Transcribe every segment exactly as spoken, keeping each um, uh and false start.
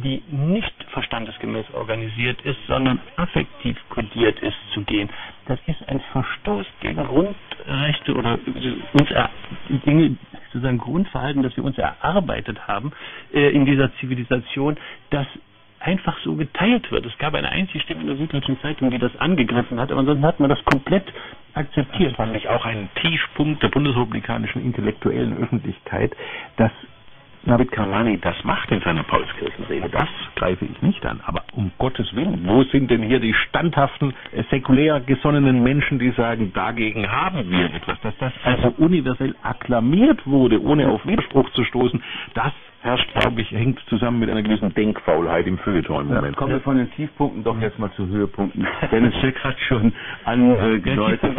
die nicht verstandesgemäß organisiert ist, sondern affektiv kodiert ist, zu gehen. Das ist ein Verstoß gegen Grundrechte oder uns er, Dinge, sozusagen Grundverhalten, das wir uns erarbeitet haben äh, in dieser Zivilisation, das einfach so geteilt wird. Es gab eine einzige Stimme in der Süddeutschen Zeitung, die das angegriffen hat, aber ansonsten hat man das komplett akzeptiert. Das fand ich auch einen Tiefpunkt der bundesrepublikanischen intellektuellen Öffentlichkeit, dass Navid Karmani das macht in seiner Paulskirchenrede. Das greife ich nicht an. Aber um Gottes Willen, wo sind denn hier die standhaften, äh, säkulär gesonnenen Menschen, die sagen, dagegen haben wir etwas? Dass das also universell akklamiert wurde, ohne auf Widerspruch zu stoßen, das herrscht, glaube ich, hängt zusammen mit einer gewissen Denkfaulheit im Feuilleton im Ja, Moment. kommen wir von den Tiefpunkten doch jetzt mal zu Höhepunkten. Dennis Schick hat schon angedeutet.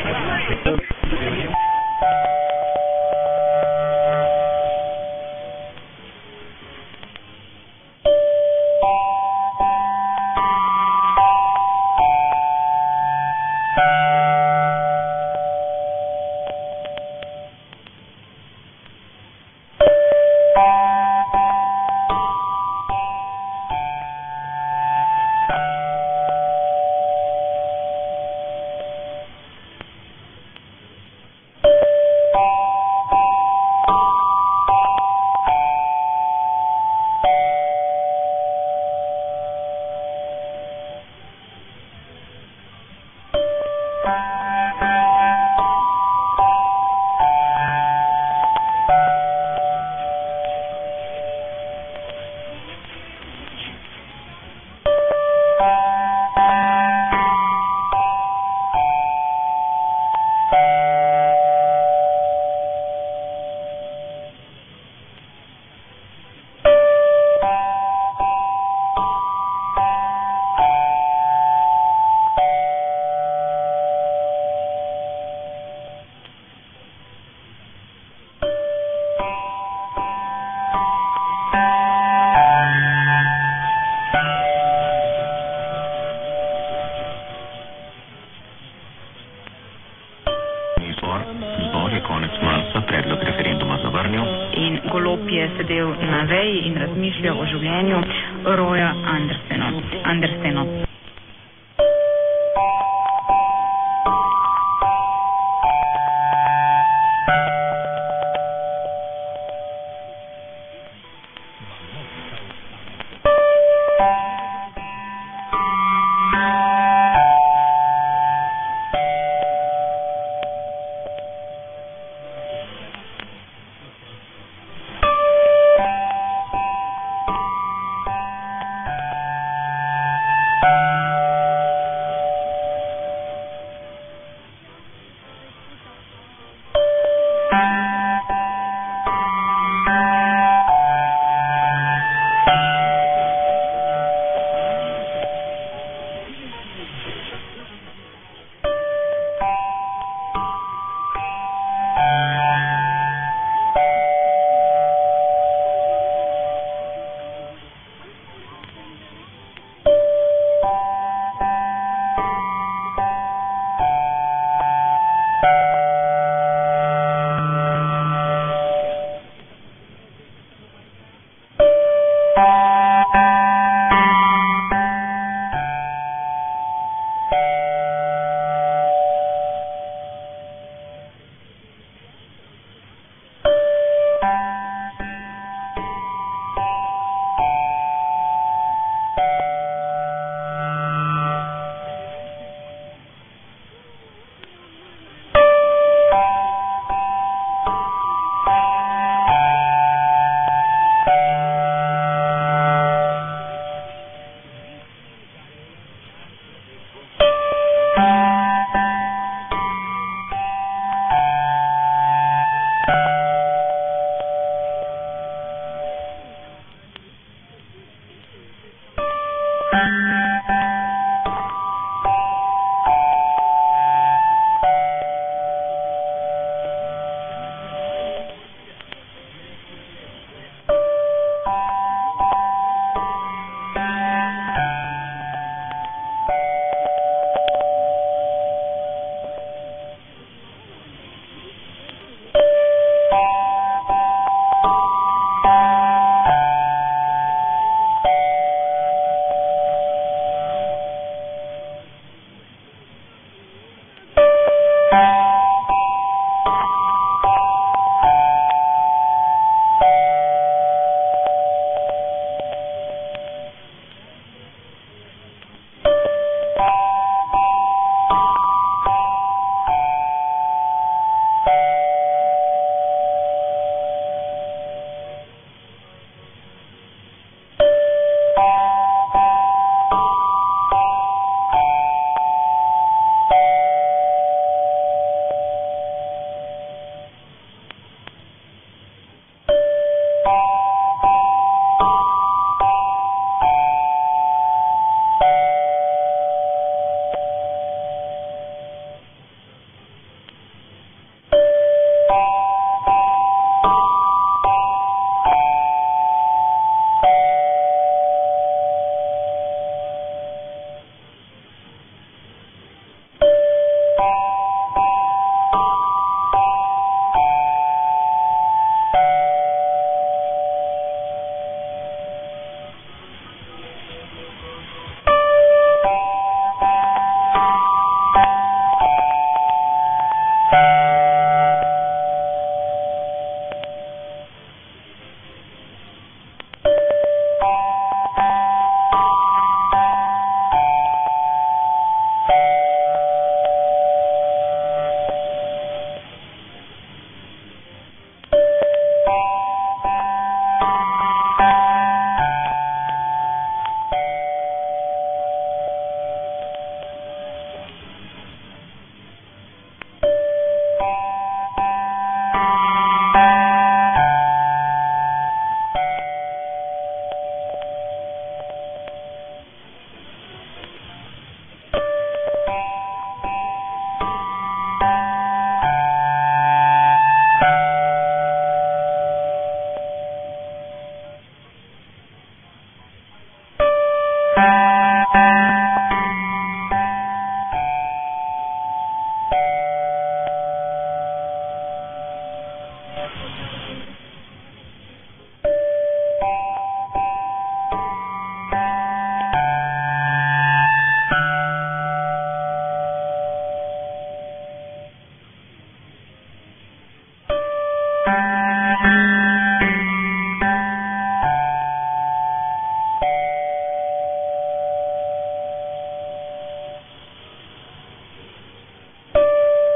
In Golob je sedel na veji in razmišljal o življenju Roya Andersena. Andersena.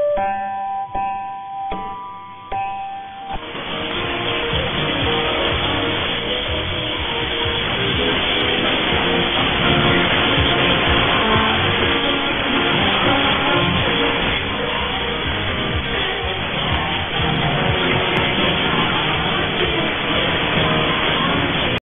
Thank you.